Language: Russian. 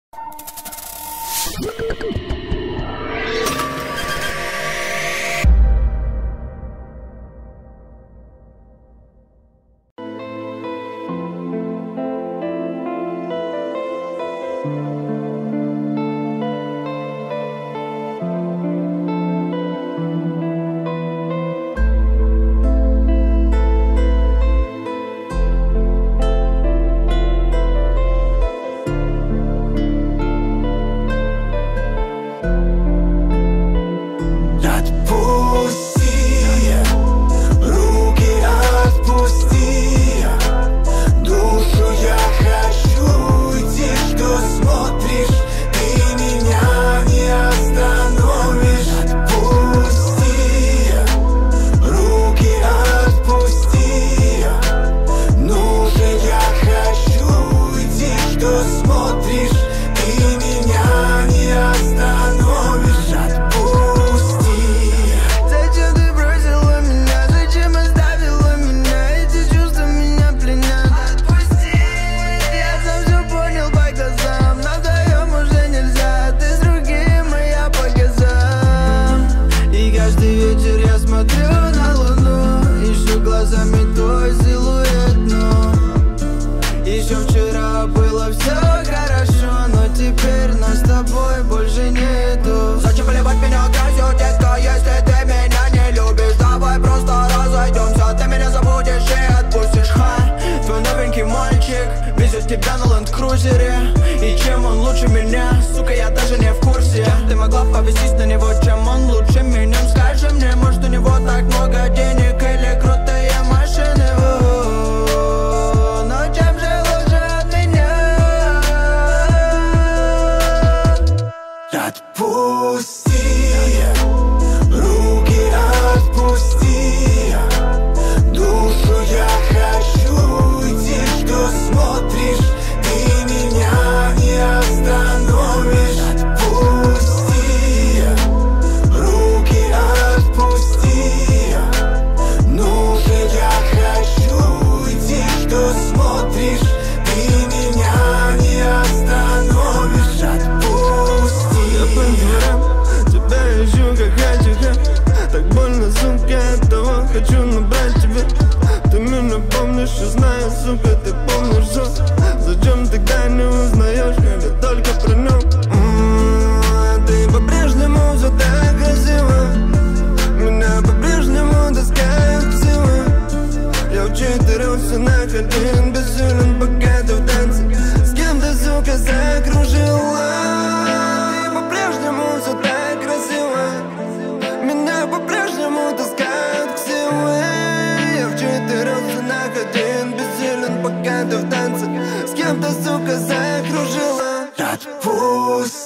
Тебя на ленд-крузере. И чем он лучше меня, сука, я даже не в курсе. Ты могла повесить на него, чем он лучше меня. Скажи мне, может у него так много денег или крутые машины. Но чем же лучше от меня? Отпусти, руки отпусти, душу я хочу уйти, что смотришь. Ты меня не остановишь. Отпусти, руки отпусти, ну же я хочу уйти, что смотришь. Ты меня не остановишь. Отпусти. Я по дворам тебя ищу как хачика. Так больно, сука, от того хочу набрать тебя. Ты меня помнишь и знаешь, сука, ты помнишь все. Зачем тогда не узнаешь, когда только про нем? Ты по-прежнему все так красиво, меня по-прежнему таскают силы. Я учитывался на один, бессилен, пока ты в танце. С кем ты, сука, закружила? Ты по-прежнему все так красиво, меня по-прежнему таскают к силы. Я вчитывался на один, бессилен, пока ты в танце. С кем ты, сука, закружила? Отпусти.